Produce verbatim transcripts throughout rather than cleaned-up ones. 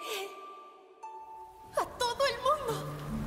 ¡A todo el mundo!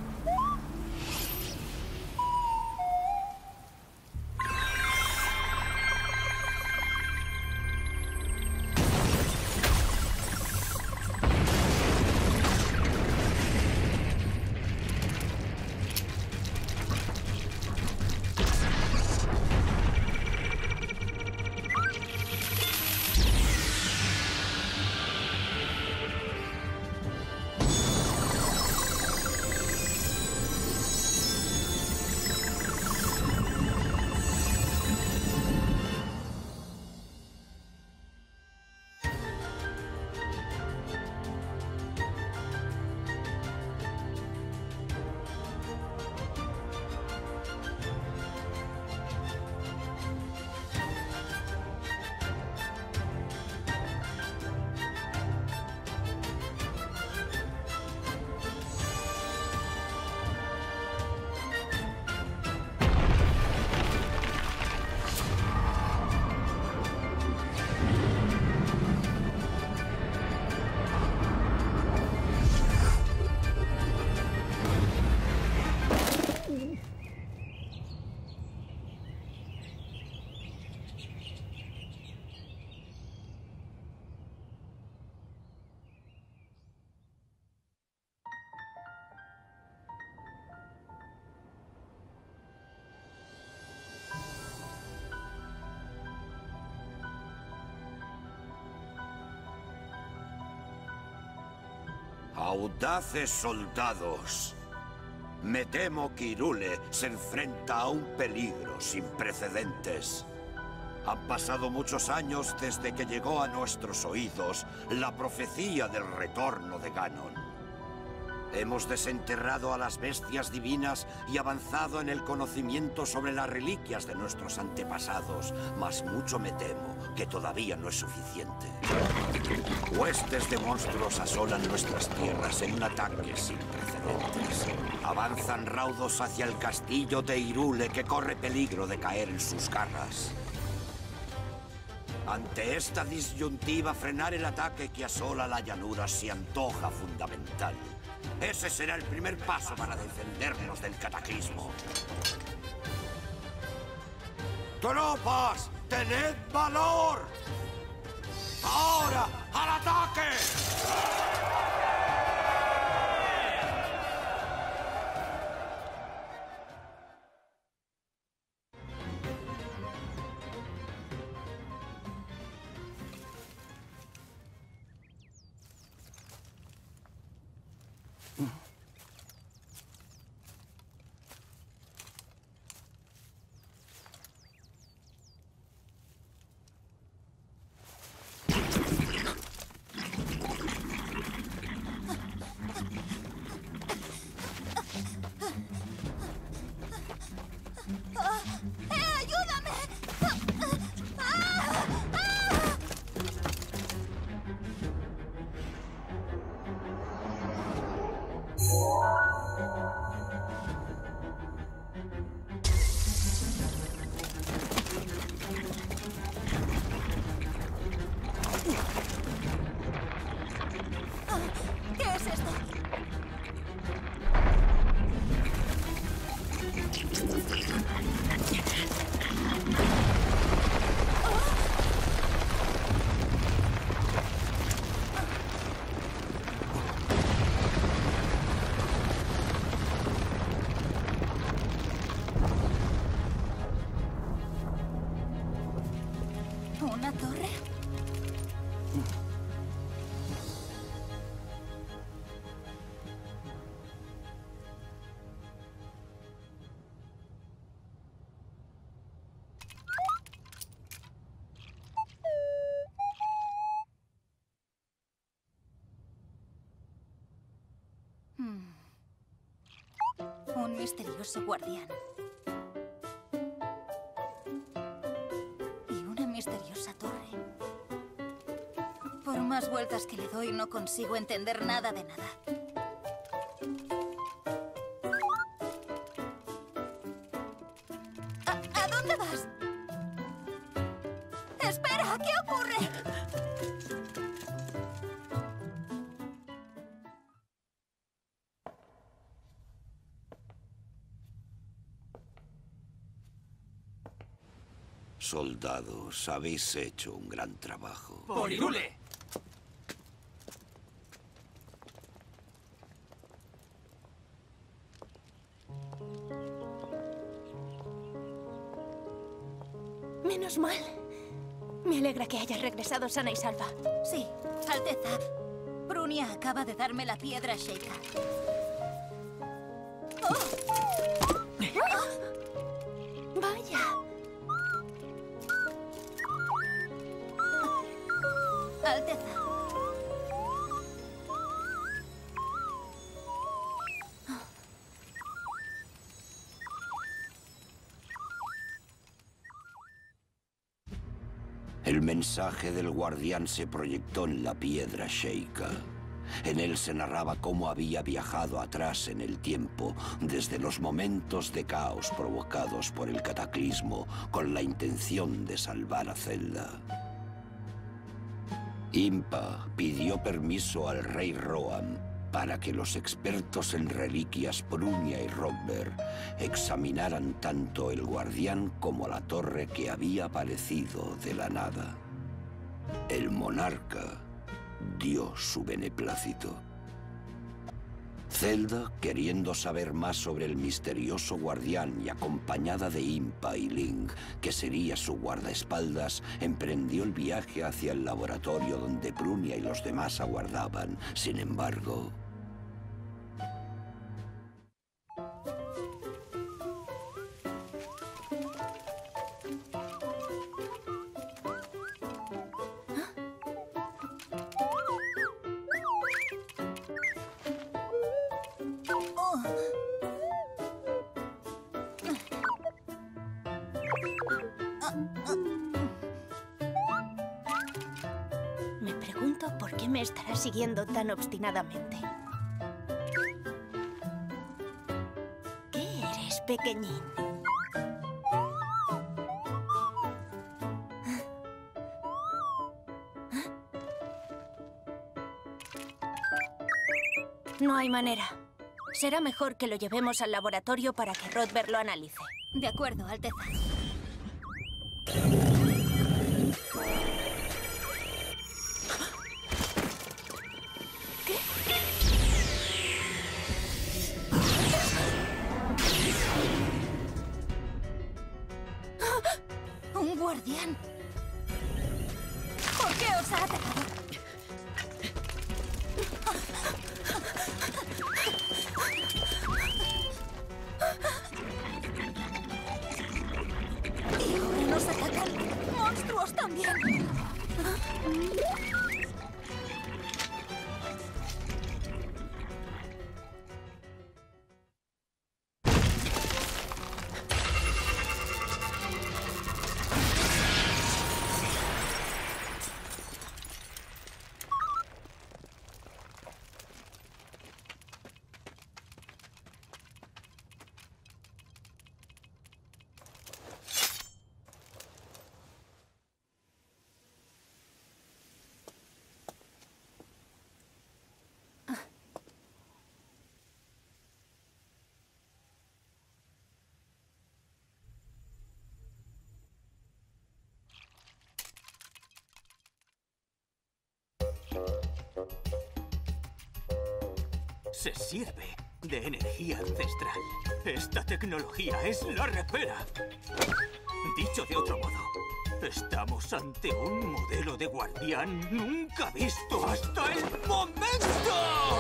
Audaces soldados, me temo que Hyrule se enfrenta a un peligro sin precedentes. Han pasado muchos años desde que llegó a nuestros oídos la profecía del retorno de Ganon. Hemos desenterrado a las bestias divinas y avanzado en el conocimiento sobre las reliquias de nuestros antepasados, mas mucho me temo que todavía no es suficiente. Huestes de monstruos asolan nuestras tierras en un ataque sin precedentes. Avanzan raudos hacia el castillo de Hyrule, que corre peligro de caer en sus garras. Ante esta disyuntiva, frenar el ataque que asola la llanura se antoja fundamental. Ese será el primer paso para defendernos del cataclismo. ¡Tropas! ¡Tened valor! ¡Ahora, al ataque! ¿Una torre? Hmm. Un misterioso guardián. Misteriosa torre. Por más vueltas que le doy, no consigo entender nada de nada. ¿A, ¿a dónde vas? ¡Espera! ¿Qué ocurre? Soldados, habéis hecho un gran trabajo. ¡Por Hyrule! Menos mal. Me alegra que hayas regresado sana y salva. Sí, Alteza. Prunia acaba de darme la piedra Sheikah. ¡Oh! Vaya. Alteza. El mensaje del guardián se proyectó en la piedra Sheikah. En él se narraba cómo había viajado atrás en el tiempo, desde los momentos de caos provocados por el cataclismo, con la intención de salvar a Zelda. Impa pidió permiso al rey Rohan para que los expertos en reliquias Prunia y Rodberg examinaran tanto el guardián como la torre que había aparecido de la nada. El monarca dio su beneplácito. Zelda, queriendo saber más sobre el misterioso guardián y acompañada de Impa y Link, que sería su guardaespaldas, emprendió el viaje hacia el laboratorio donde Prunia y los demás aguardaban. Sin embargo... Me pregunto por qué me estará siguiendo tan obstinadamente. ¿Qué eres, pequeñín? No hay manera. Será mejor que lo llevemos al laboratorio para que Rodberg lo analice. De acuerdo, Alteza. ¡Un guardián! ¿Por qué os ha atacado? Y ahora nos atacan monstruos también. Se sirve de energía ancestral. Esta tecnología es la repera. Dicho de otro modo, estamos ante un modelo de guardián nunca visto hasta el momento.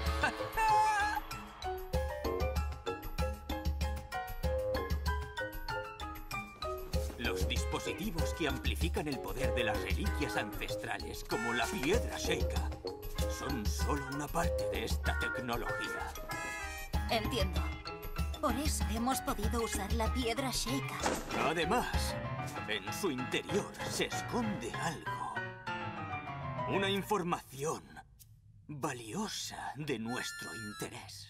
Los dispositivos que amplifican el poder de las reliquias ancestrales, como la piedra Sheikah, son solo una parte de esta tecnología. Entiendo. Por eso hemos podido usar la piedra Sheikah. Además, en su interior se esconde algo. Una información valiosa de nuestro interés.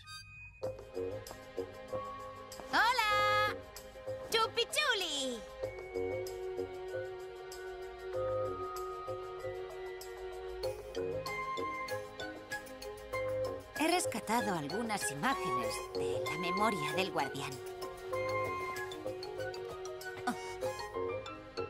¡Hola! ¡Chupichuli! He rescatado algunas imágenes de la memoria del guardián.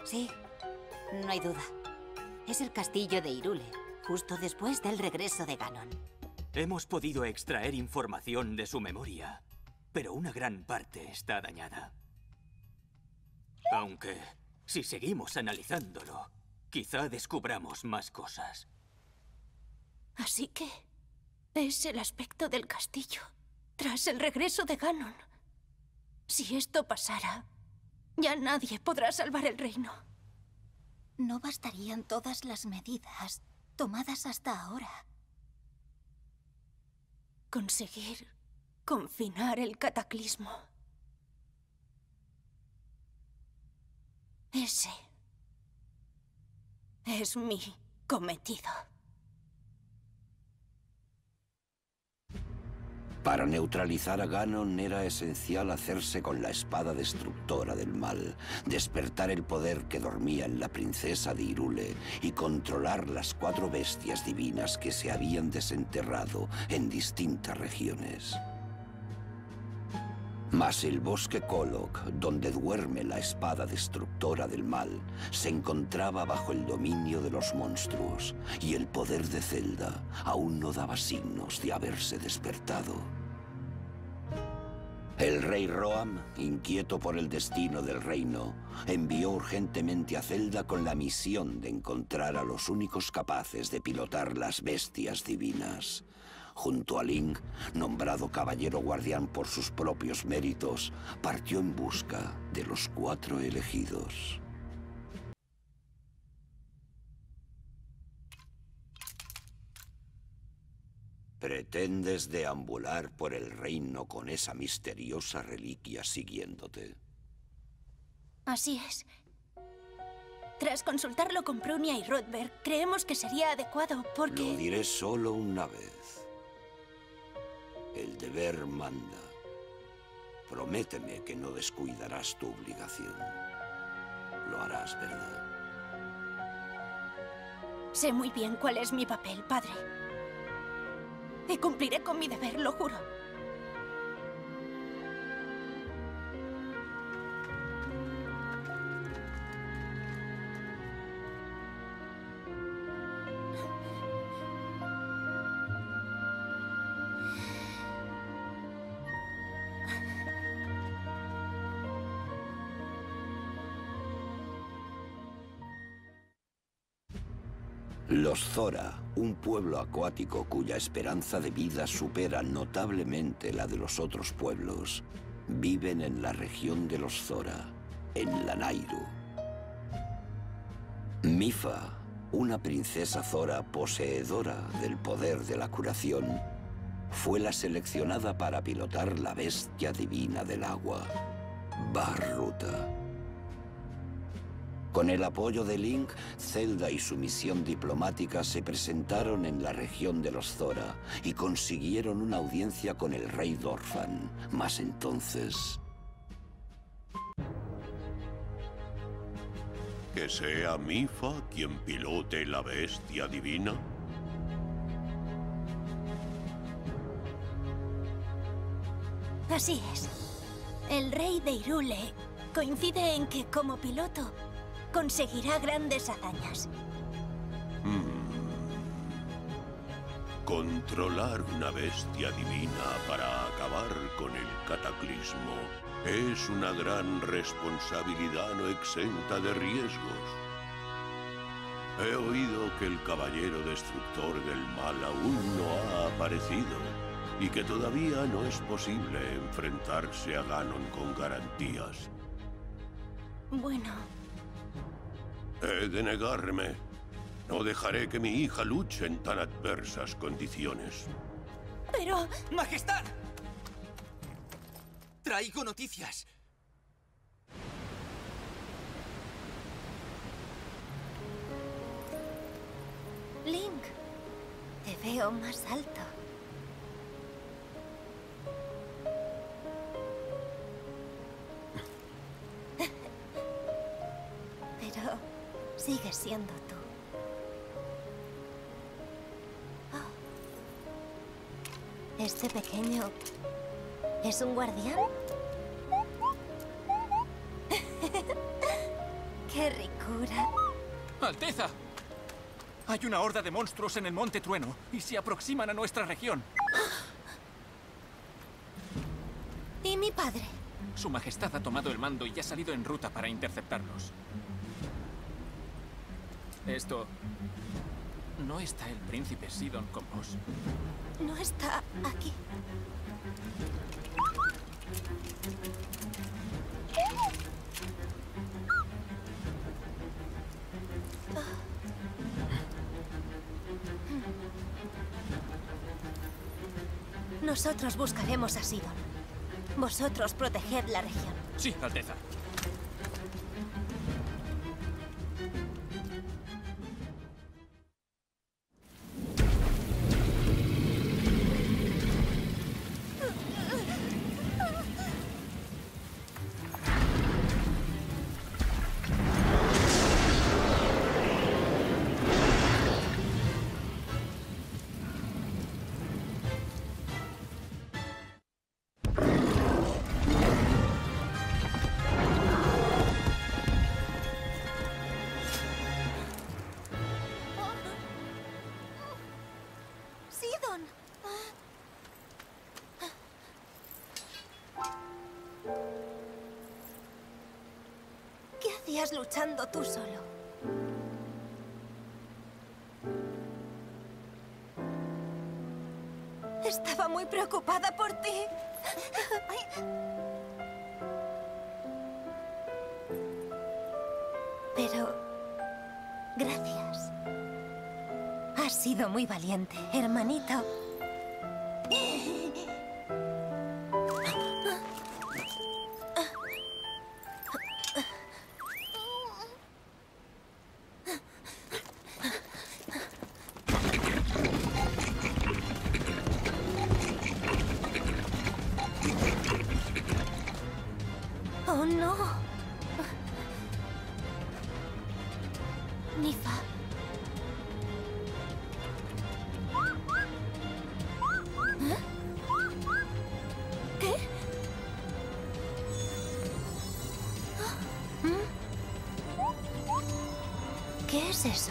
Sí, no hay duda. Es el castillo de Hyrule, justo después del regreso de Ganon. Hemos podido extraer información de su memoria, pero una gran parte está dañada. Aunque, si seguimos analizándolo, quizá descubramos más cosas. Así que es el aspecto del castillo tras el regreso de Ganon. Si esto pasara, ya nadie podrá salvar el reino. No bastarían todas las medidas tomadas hasta ahora. Conseguir confinar el cataclismo. Ese es mi cometido. Para neutralizar a Ganon era esencial hacerse con la espada destructora del mal, despertar el poder que dormía en la princesa de Hyrule y controlar las cuatro bestias divinas que se habían desenterrado en distintas regiones. Mas el bosque Kolok, donde duerme la espada destructora del mal, se encontraba bajo el dominio de los monstruos, y el poder de Zelda aún no daba signos de haberse despertado. El rey Roam, inquieto por el destino del reino, envió urgentemente a Zelda con la misión de encontrar a los únicos capaces de pilotar las bestias divinas. Junto a Link, nombrado caballero guardián por sus propios méritos, partió en busca de los cuatro elegidos. ¿Pretendes deambular por el reino con esa misteriosa reliquia siguiéndote? Así es. Tras consultarlo con Prunia y Rodberg, creemos que sería adecuado porque... Lo diré solo una vez. El deber manda. Prométeme que no descuidarás tu obligación. Lo harás, ¿verdad? Sé muy bien cuál es mi papel, padre. Y cumpliré con mi deber, lo juro. Los Zora, un pueblo acuático cuya esperanza de vida supera notablemente la de los otros pueblos, viven en la región de los Zora, en Lanayru. Mipha, una princesa Zora poseedora del poder de la curación, fue la seleccionada para pilotar la bestia divina del agua, Vah-Ruta. Con el apoyo de Link, Zelda y su misión diplomática se presentaron en la región de los Zora y consiguieron una audiencia con el rey Dorphan. Mas entonces... ¿Que sea Mipha quien pilote la bestia divina? Así es. El rey de Hyrule coincide en que, como piloto, conseguirá grandes hazañas. Hmm. Controlar una bestia divina para acabar con el cataclismo es una gran responsabilidad no exenta de riesgos. He oído que el caballero destructor del mal aún no ha aparecido y que todavía no es posible enfrentarse a Ganon con garantías. Bueno... He de negarme. No dejaré que mi hija luche en tan adversas condiciones. Pero... ¡Majestad! Traigo noticias. Link, te veo más alto. Pero sigues siendo tú. Oh. ¿Este pequeño es un guardián? ¡Qué ricura! ¡Alteza! Hay una horda de monstruos en el Monte Trueno y se aproximan a nuestra región. ¿Y mi padre? Su Majestad ha tomado el mando y ha salido en ruta para interceptarlos. Esto... ¿No está el príncipe Sidon con vos? No está aquí. Nosotros buscaremos a Sidon. Vosotros proteged la región. Sí, Alteza. ¡Sidon! ¿Qué hacías luchando tú solo? Estaba muy preocupada por ti. Pero... gracias. Has sido muy valiente, hermanito. Oh, no. Nifa. ¿Eh? ¿Qué? ¿Mm? ¿Qué es eso?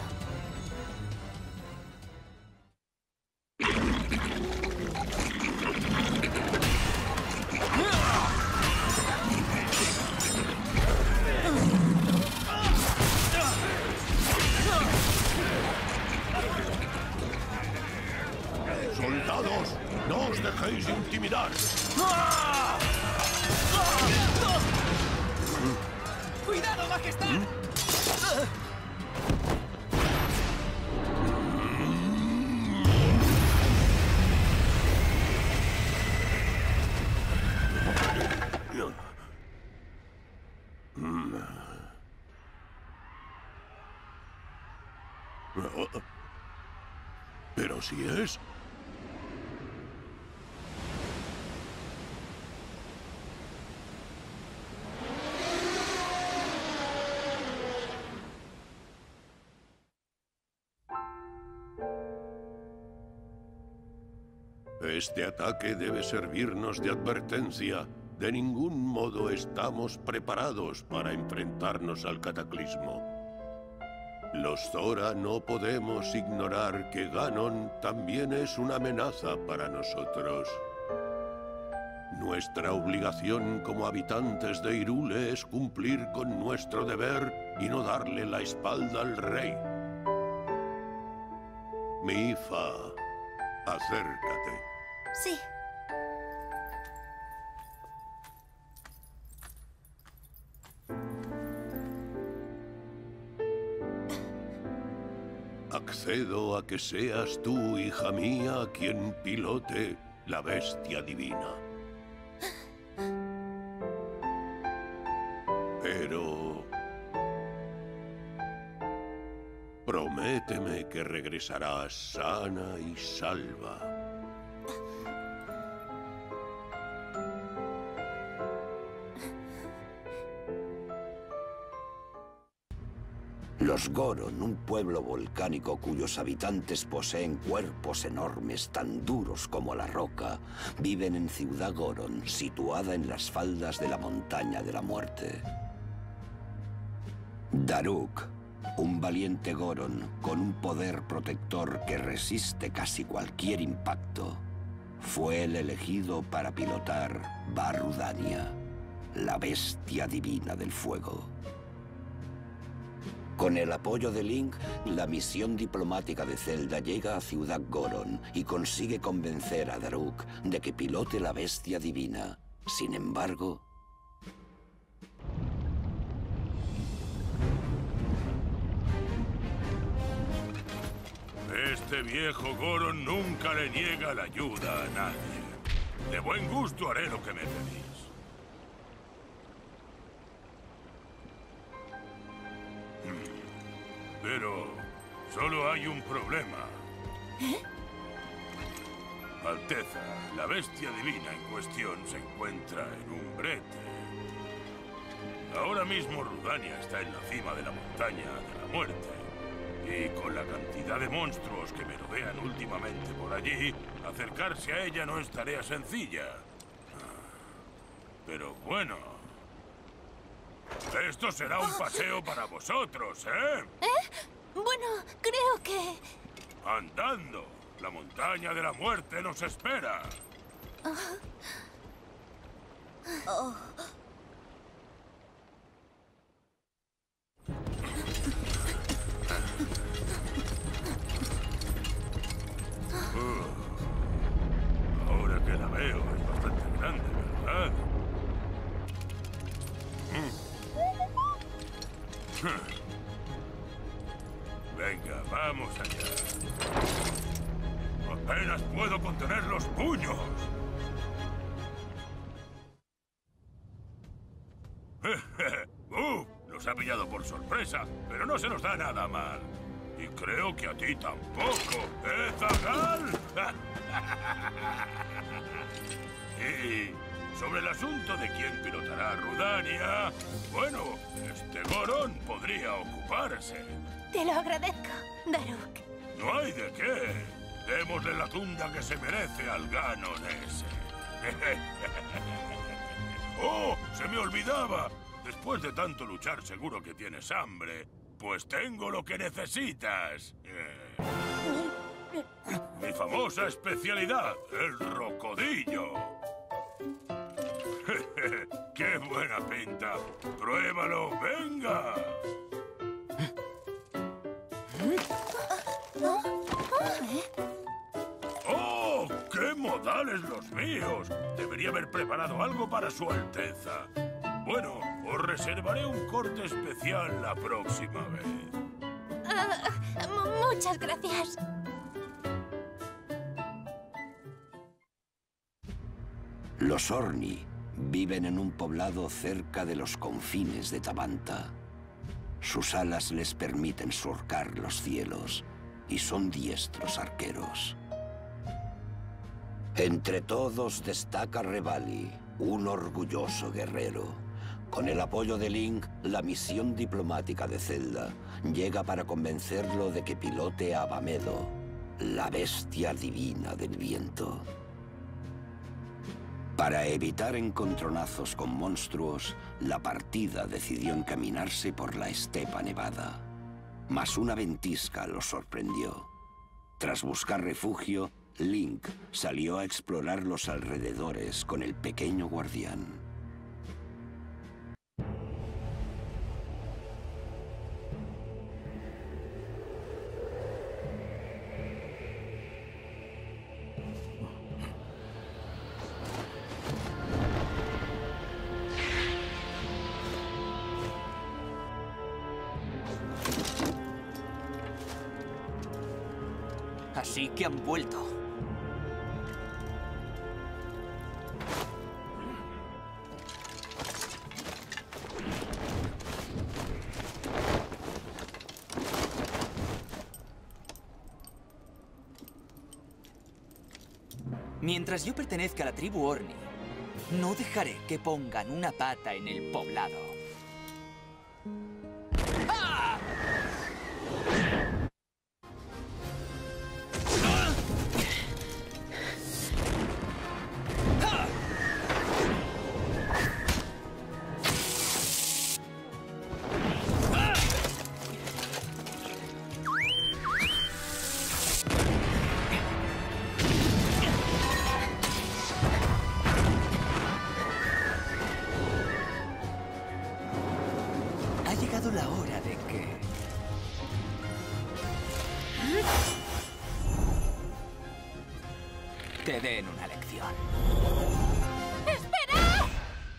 ¡Soldados! ¡No os dejéis intimidar! ¡Cuidado, Majestad! Pero si es... Este ataque debe servirnos de advertencia. De ningún modo estamos preparados para enfrentarnos al cataclismo. Los Zora no podemos ignorar que Ganon también es una amenaza para nosotros. Nuestra obligación como habitantes de Hyrule es cumplir con nuestro deber y no darle la espalda al rey. Mipha, acércate. Sí. Accedo a que seas tú, hija mía, quien pilote la bestia divina. Pero... prométeme que regresarás sana y salva. Los Goron, un pueblo volcánico cuyos habitantes poseen cuerpos enormes tan duros como la roca, viven en Ciudad Goron, situada en las faldas de la Montaña de la Muerte. Daruk, un valiente Goron con un poder protector que resiste casi cualquier impacto, fue el elegido para pilotar Barudania, la bestia divina del fuego. Con el apoyo de Link, la misión diplomática de Zelda llega a Ciudad Goron y consigue convencer a Daruk de que pilote la bestia divina. Sin embargo... Este viejo Goron nunca le niega la ayuda a nadie. De buen gusto haré lo que me pedís. Pero solo hay un problema. ¿Eh? Alteza, la bestia divina en cuestión se encuentra en un brete. Ahora mismo Rudania está en la cima de la montaña de la muerte. Y con la cantidad de monstruos que me rodean últimamente por allí, acercarse a ella no es tarea sencilla. Pero bueno... Esto será un paseo para vosotros, ¿eh? ¿Eh? Bueno, creo que... Andando. La montaña de la muerte nos espera. Oh. Uh, ahora que la veo, es bastante grande, ¿verdad? Venga, vamos allá. Apenas puedo contener los puños. ¡Uh! Nos ha pillado por sorpresa, pero no se nos da nada mal. Y creo que a ti tampoco, ¿eh, Zagal? Y sobre el asunto de quién pilotará a Rudania, bueno, este Goron podría ocuparse. Te lo agradezco, Daruk. No hay de qué. Démosle la tunda que se merece al Ganon ese. ¡Oh! ¡Se me olvidaba! Después de tanto luchar seguro que tienes hambre. Pues tengo lo que necesitas. Eh, mi famosa especialidad, el rocodillo. ¡Qué buena pinta! ¡Pruébalo! ¡Venga! ¡Oh! ¡Qué modales los míos! Debería haber preparado algo para su Alteza. Bueno, os reservaré un corte especial la próxima vez. Uh, muchas gracias. Los Orni viven en un poblado cerca de los confines de Tabanta. Sus alas les permiten surcar los cielos y son diestros arqueros. Entre todos destaca Revali, un orgulloso guerrero. Con el apoyo de Link, la misión diplomática de Zelda llega para convencerlo de que pilote a Abamedo, la bestia divina del viento. Para evitar encontronazos con monstruos, la partida decidió encaminarse por la estepa nevada. Mas una ventisca los sorprendió. Tras buscar refugio, Link salió a explorar los alrededores con el pequeño guardián. Así que han vuelto. Mientras yo pertenezca a la tribu Orni, no dejaré que pongan una pata en el poblado. den una lección. ¡Esperad!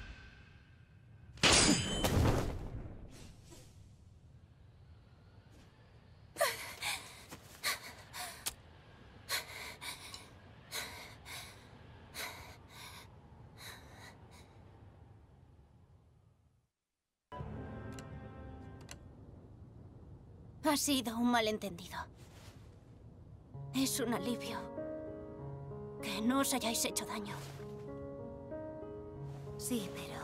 Ha sido un malentendido. Es un alivio que no os hayáis hecho daño. Sí, pero...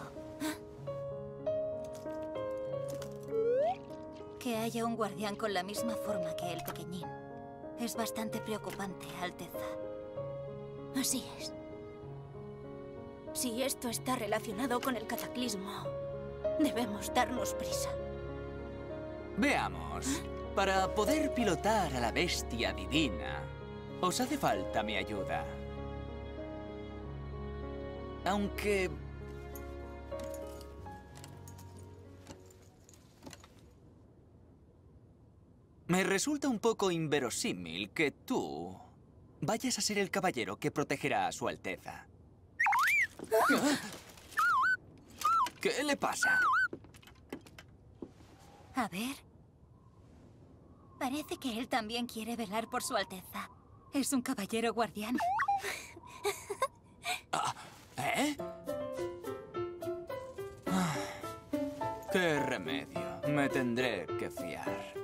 que haya un guardián con la misma forma que el pequeñín es bastante preocupante, Alteza. Así es. Si esto está relacionado con el cataclismo, debemos darnos prisa. Veamos. Para poder pilotar a la bestia divina, os hace falta mi ayuda. Aunque... me resulta un poco inverosímil que tú vayas a ser el caballero que protegerá a su Alteza. ¿Qué le pasa? A ver... parece que él también quiere velar por su Alteza. Es un caballero guardián. ¿Eh? Ah, ¡qué remedio! Me tendré que fiar.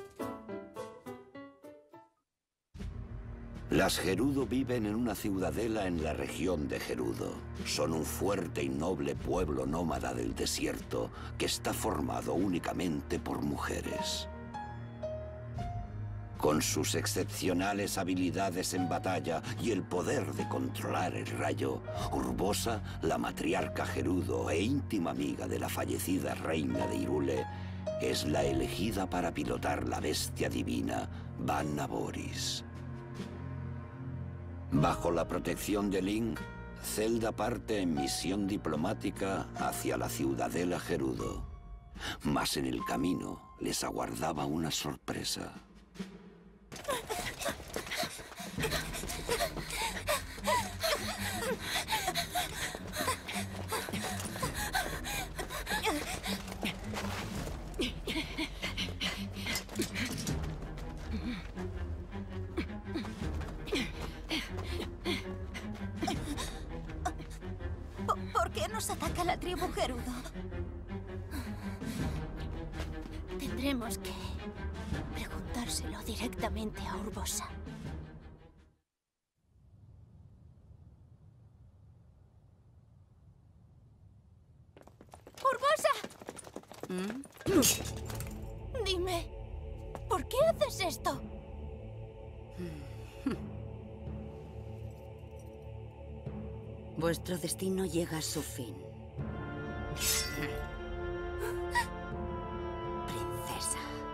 Las Gerudo viven en una ciudadela en la región de Gerudo. Son un fuerte y noble pueblo nómada del desierto que está formado únicamente por mujeres. Con sus excepcionales habilidades en batalla y el poder de controlar el rayo, Urbosa, la matriarca Gerudo e íntima amiga de la fallecida reina de Hyrule, es la elegida para pilotar la bestia divina, Vanna Boris. Bajo la protección de Link, Zelda parte en misión diplomática hacia la ciudadela Gerudo. Mas en el camino les aguardaba una sorpresa. ¿Por qué nos ataca la tribu Gerudo? Tendremos que preguntárselo directamente a Urbosa. ¡Urbosa! ¿Mm? Dime, ¿por qué haces esto? Vuestro destino llega a su fin. Princesa.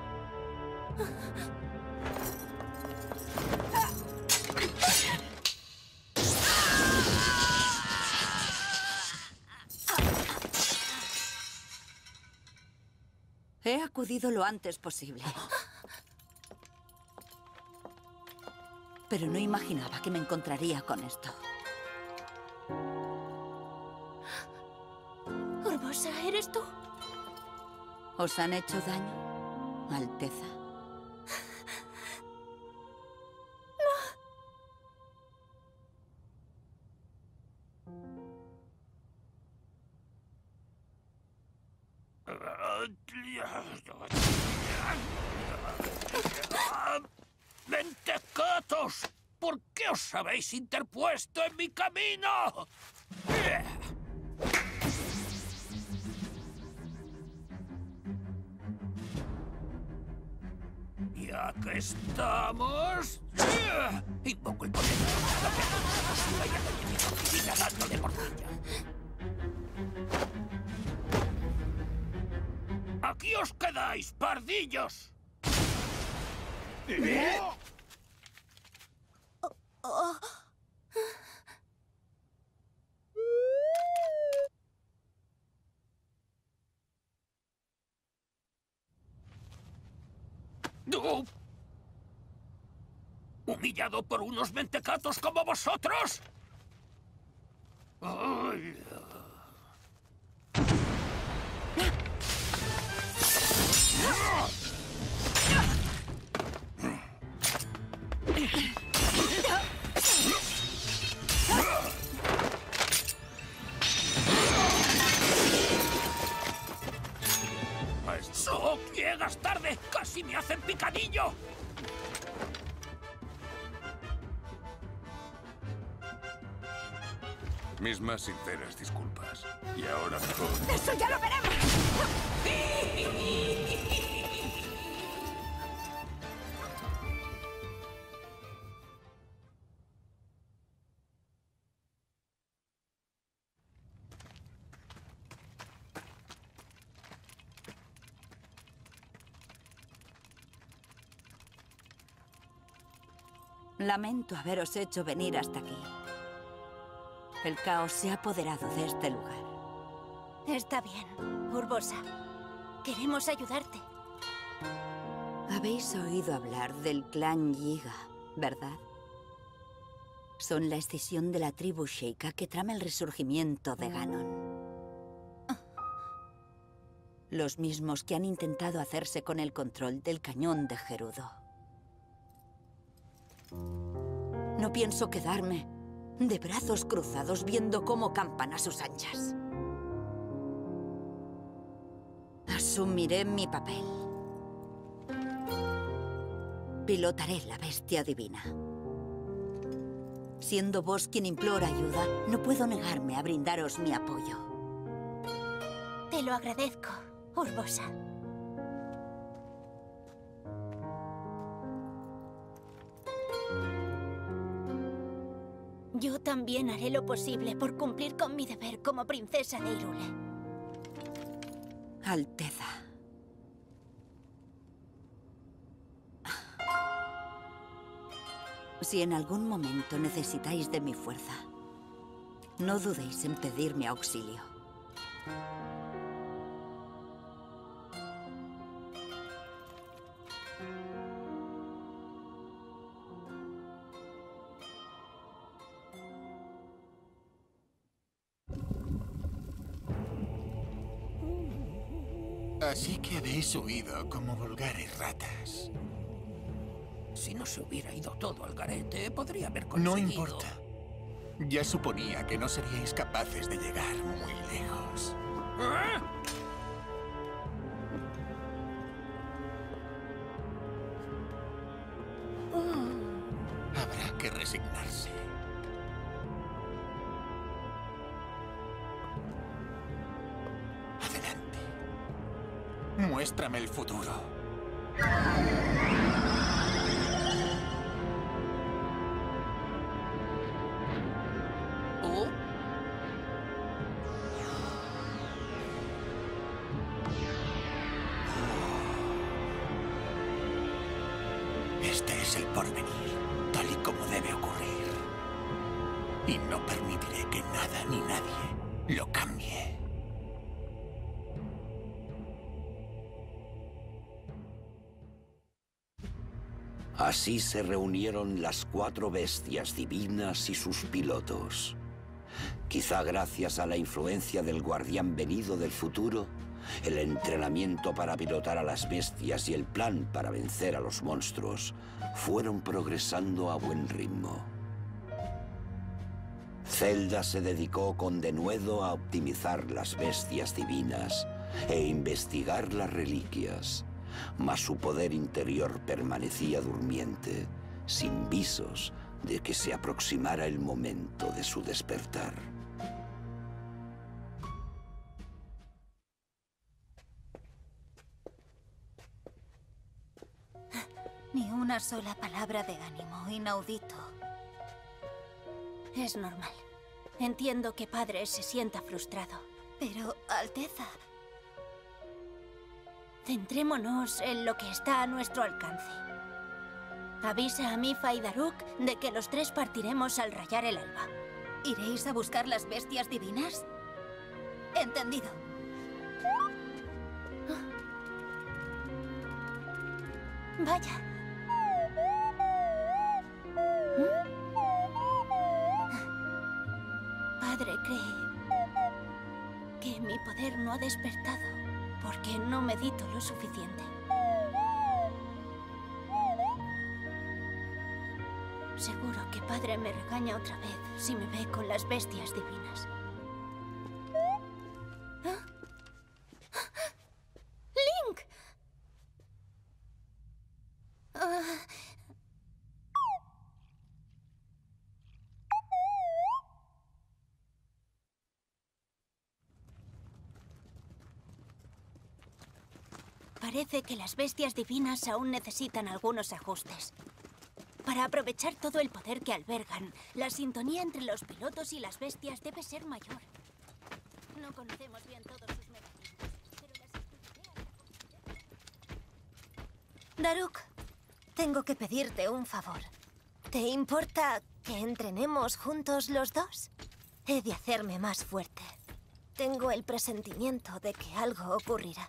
He acudido lo antes posible. Pero no imaginaba que me encontraría con esto. Urbosa, ¿eres tú? ¿Os han hecho daño, Alteza? ¡Mentecatos! ¿Por qué os habéis interpuesto en mi camino? Ya que estamos... Invoco el poder de la que vaya a divina dándole morcilla. ¡Aquí os quedáis, pardillos! ¿Eh? Oh. ¡No! ¿Humillado por unos mentecatos como vosotros? me hacen picadillo! Mis más sinceras disculpas. Y ahora mejor... ¡Eso ya lo veremos! Lamento haberos hecho venir hasta aquí. El caos se ha apoderado de este lugar. Está bien, Urbosa. Queremos ayudarte. Habéis oído hablar del clan Yiga, ¿verdad? Son la escisión de la tribu Sheikah que trama el resurgimiento de Ganon. Los mismos que han intentado hacerse con el control del cañón de Gerudo. No pienso quedarme de brazos cruzados viendo cómo campan a sus anchas. Asumiré mi papel. Pilotaré la bestia divina. Siendo vos quien implora ayuda, no puedo negarme a brindaros mi apoyo. Te lo agradezco, Urbosa. Yo también haré lo posible por cumplir con mi deber como princesa de Hyrule. Alteza. Si en algún momento necesitáis de mi fuerza, no dudéis en pedirme auxilio. Así que habéis huido como vulgares ratas. Si no se hubiera ido todo al garete, podría haber conseguido... No importa. Ya suponía que no seríais capaces de llegar muy lejos. ¿Eh? Habrá que resignarse. Adelante. Muéstrame el futuro. ¿Oh? Este es el porvenir, tal y como debe ocurrir. Y no permitiré que nada ni nadie lo cambie. Así se reunieron las cuatro bestias divinas y sus pilotos. Quizá gracias a la influencia del guardián venido del futuro, el entrenamiento para pilotar a las bestias y el plan para vencer a los monstruos fueron progresando a buen ritmo. Zelda se dedicó con denuedo a optimizar las bestias divinas e investigar las reliquias, mas su poder interior permanecía durmiente, sin visos de que se aproximara el momento de su despertar. Ni una sola palabra de ánimo, inaudito. Es normal. Entiendo que padre se sienta frustrado. Pero, Alteza, centrémonos en lo que está a nuestro alcance. Avisa a Mipha y Daruk de que los tres partiremos al rayar el alba. ¿Iréis a buscar las bestias divinas? Entendido. Vaya. Padre cree que mi poder no ha despertado porque no medito lo suficiente. Seguro que padre me regaña otra vez si me ve con las bestias divinas. ¿Ah? ¡Link! Parece que las bestias divinas aún necesitan algunos ajustes. Para aprovechar todo el poder que albergan, la sintonía entre los pilotos y las bestias debe ser mayor. No conocemos bien todos sus mecanismos, pero las estudiaré a profundidad. Daruk, tengo que pedirte un favor. ¿Te importa que entrenemos juntos los dos? He de hacerme más fuerte. Tengo el presentimiento de que algo ocurrirá.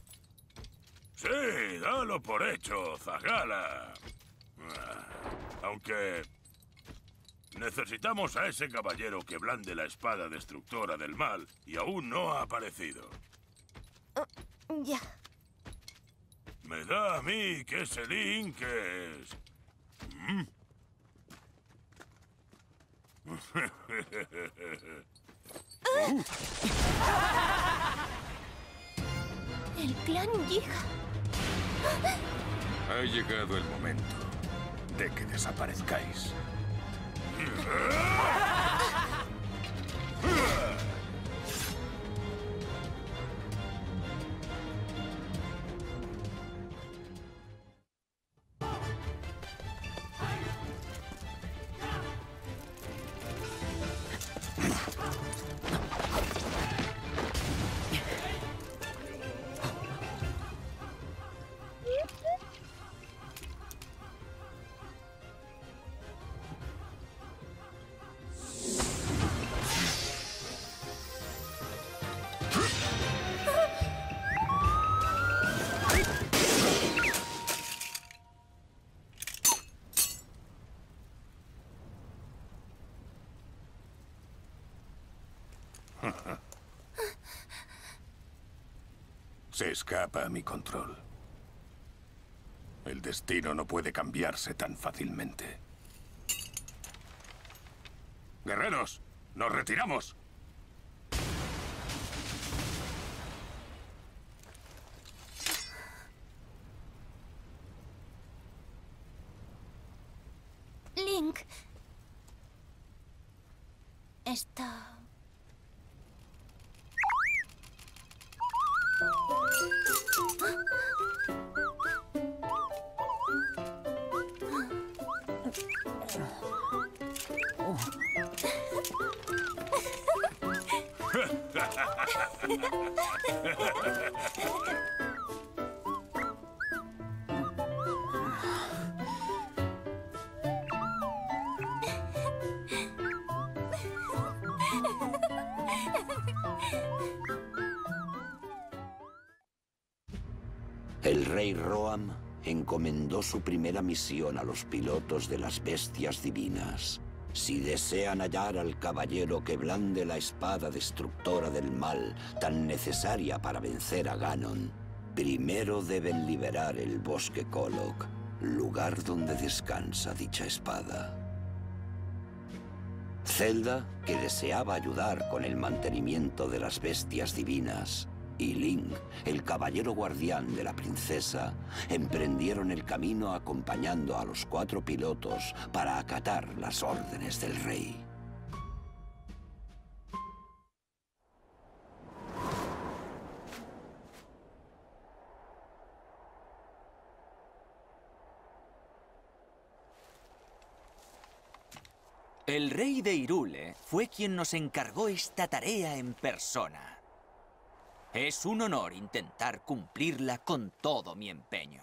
Sí, dalo por hecho, Zagala. Ah, Aunque... necesitamos a ese caballero que blande la espada destructora del mal y aún no ha aparecido. Uh, ya. Me da a mí que ese Link es... ¿Mm? El clan Yiga. Ha llegado el momento de que desaparezcáis. Se escapa a mi control. El destino no puede cambiarse tan fácilmente. ¡Guerreros! ¡Nos retiramos! Link. Esto... El rey Roam encomendó su primera misión a los pilotos de las bestias divinas. Si desean hallar al caballero que blande la espada destructora del mal, tan necesaria para vencer a Ganon, primero deben liberar el bosque Kolok, lugar donde descansa dicha espada. Zelda, que deseaba ayudar con el mantenimiento de las bestias divinas, y Link, el caballero guardián de la princesa, emprendieron el camino acompañando a los cuatro pilotos para acatar las órdenes del rey. El rey de Hyrule fue quien nos encargó esta tarea en persona. Es un honor intentar cumplirla con todo mi empeño.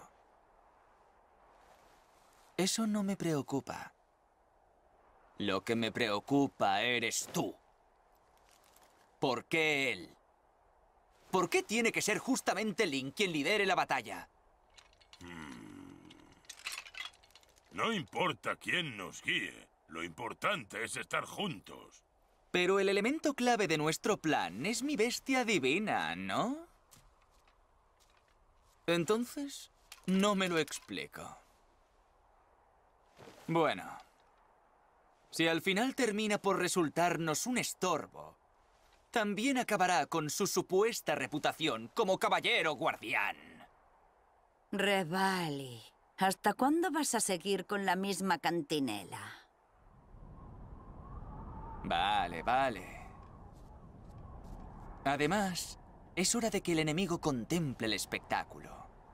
Eso no me preocupa. Lo que me preocupa eres tú. ¿Por qué él? ¿Por qué tiene que ser justamente Link quien lidere la batalla? No importa quién nos guíe. Lo importante es estar juntos. Pero el elemento clave de nuestro plan es mi bestia divina, ¿no? Entonces, no me lo explico. Bueno, si al final termina por resultarnos un estorbo, también acabará con su supuesta reputación como caballero guardián. Revali, ¿hasta cuándo vas a seguir con la misma cantinela? Vale, vale. Además, es hora de que el enemigo contemple el espectáculo.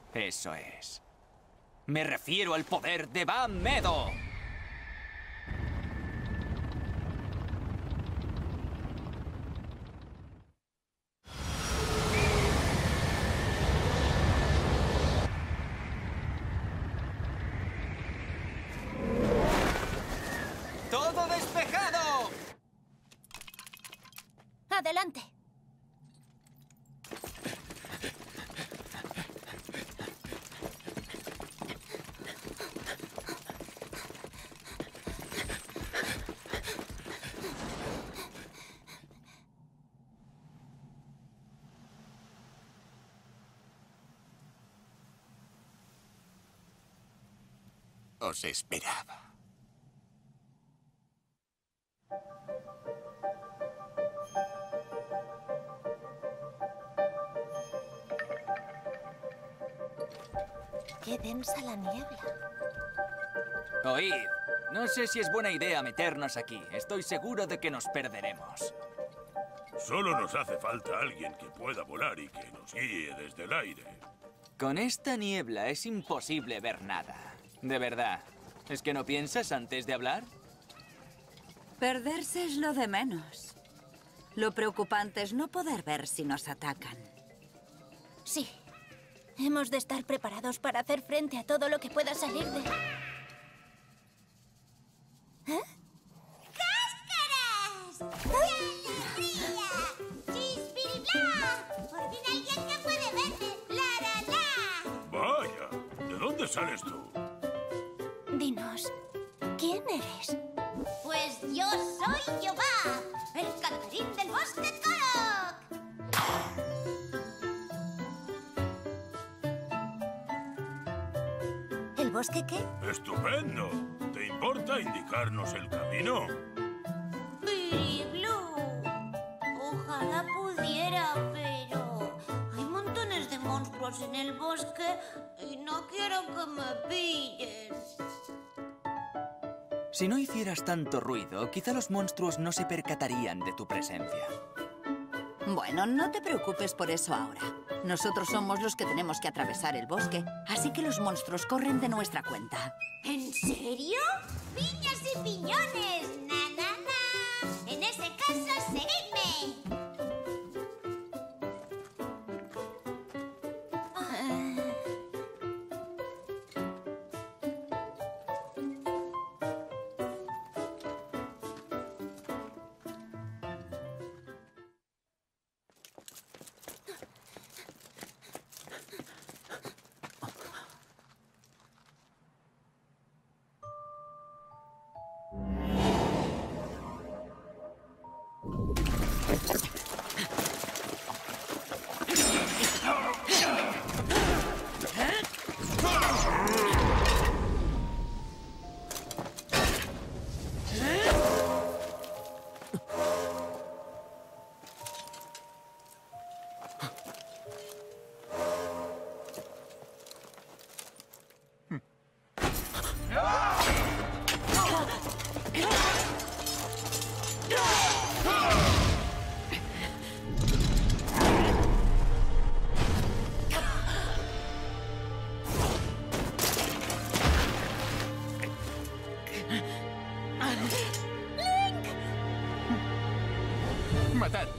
Eso es. Me refiero al poder de Van Medo. ¡Todo despejado! Adelante. Os esperaba. Qué densa la niebla. Oíd, no sé si es buena idea meternos aquí. Estoy seguro de que nos perderemos. Solo nos hace falta alguien que pueda volar y que nos guíe desde el aire. Con esta niebla es imposible ver nada. De verdad. ¿Es que no piensas antes de hablar? Perderse es lo de menos. Lo preocupante es no poder ver si nos atacan. Sí. Hemos de estar preparados para hacer frente a todo lo que pueda salir de... ¿Eh? ¡Cáscaras! ¡Qué alegría! ¡Chispiribla! ¡Por fin alguien que puede verme! ¡La, la, la! Vaya, ¿de dónde sales tú? Dinos, ¿quién eres? Pues yo soy Yobab, el cantarín del bosque Korok. ¿El bosque qué? ¡Estupendo! ¿Te importa indicarnos el camino? Piriblu. Ojalá pudiera, pero hay montones de monstruos en el bosque y no quiero que me pillen. Si no hicieras tanto ruido, quizá los monstruos no se percatarían de tu presencia. Bueno, no te preocupes por eso ahora. Nosotros somos los que tenemos que atravesar el bosque, así que los monstruos corren de nuestra cuenta. ¿En serio? ¡Piñas y piñones! ¡Na, na, na! En ese caso, seguidme. Matadla.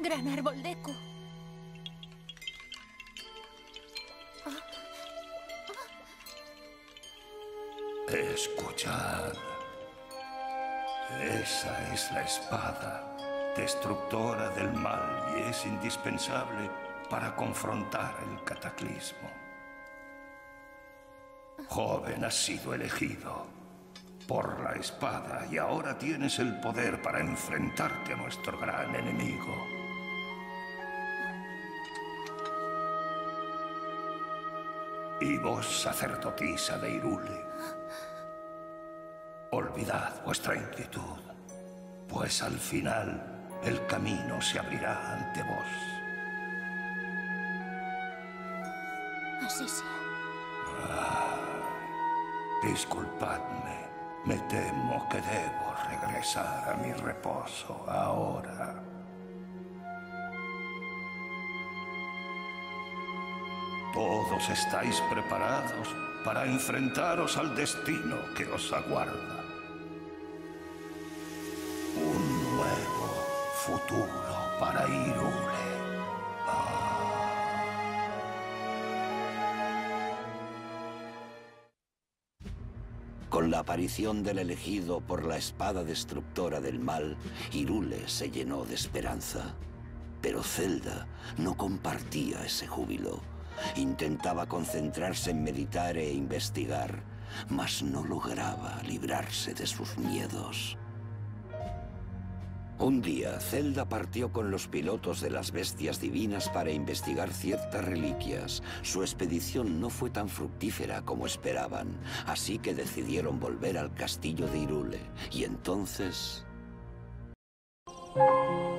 Gran árbol Deku. Escuchad. Esa es la espada, destructora del mal, y es indispensable para confrontar el cataclismo. Joven, has sido elegido por la espada y ahora tienes el poder para enfrentarte a nuestro gran enemigo. Y vos, sacerdotisa de Hyrule, olvidad vuestra inquietud, pues al final el camino se abrirá ante vos. Así sea. Ah, disculpadme, me temo que debo regresar a mi reposo ahora. Todos estáis preparados para enfrentaros al destino que os aguarda. Un nuevo futuro para Hyrule. Con la aparición del elegido por la espada destructora del mal, Hyrule se llenó de esperanza. Pero Zelda no compartía ese júbilo. Intentaba concentrarse en meditar e investigar, mas no lograba librarse de sus miedos. Un día, Zelda partió con los pilotos de las bestias divinas para investigar ciertas reliquias. Su expedición no fue tan fructífera como esperaban, así que decidieron volver al castillo de Hyrule. Y entonces...